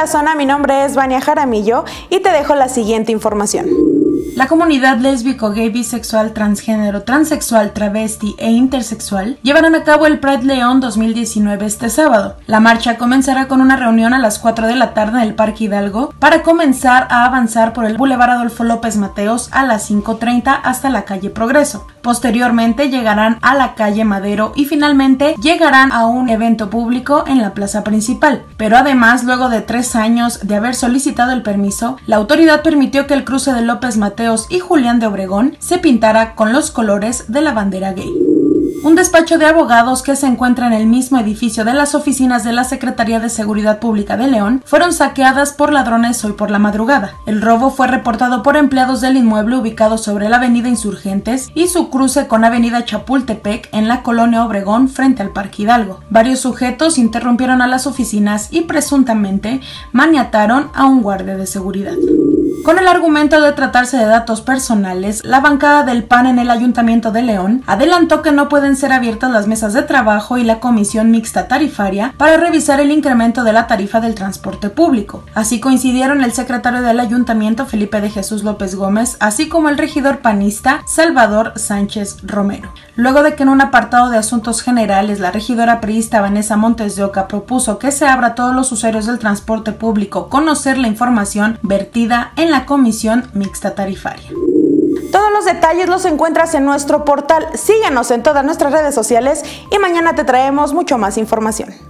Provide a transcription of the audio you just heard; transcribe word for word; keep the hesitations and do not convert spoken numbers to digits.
la zona, mi nombre es Vania Jaramillo y te dejo la siguiente información. La comunidad lésbico, gay, bisexual, transgénero, transexual, travesti e intersexual llevarán a cabo el Pride León dos mil diecinueve este sábado. La marcha comenzará con una reunión a las cuatro de la tarde en el Parque Hidalgo para comenzar a avanzar por el Boulevard Adolfo López Mateos a las cinco treinta hasta la calle Progreso. Posteriormente llegarán a la calle Madero y finalmente llegarán a un evento público en la plaza principal. Pero además, luego de tres años de haber solicitado el permiso, la autoridad permitió que el cruce de López Mateos y Julián de Obregón se pintara con los colores de la bandera gay. Un despacho de abogados que se encuentra en el mismo edificio de las oficinas de la Secretaría de Seguridad Pública de León fueron saqueadas por ladrones hoy por la madrugada. El robo fue reportado por empleados del inmueble ubicado sobre la avenida Insurgentes y su cruce con avenida Chapultepec en la colonia Obregón frente al Parque Hidalgo. Varios sujetos interrumpieron a las oficinas y presuntamente maniataron a un guardia de seguridad. Con el argumento de tratarse de datos personales, la bancada del P A N en el Ayuntamiento de León adelantó que no pueden ser abiertas las mesas de trabajo y la comisión mixta tarifaria para revisar el incremento de la tarifa del transporte público. Así coincidieron el secretario del Ayuntamiento, Felipe de Jesús López Gómez, así como el regidor panista, Salvador Sánchez Romero. Luego de que en un apartado de asuntos generales la regidora priista Vanessa Montes de Oca propuso que se abra a todos los usuarios del transporte público conocer la información vertida en la comisión mixta tarifaria. Todos los detalles los encuentras en nuestro portal. Síguenos en todas nuestras redes sociales y mañana te traemos mucho más información.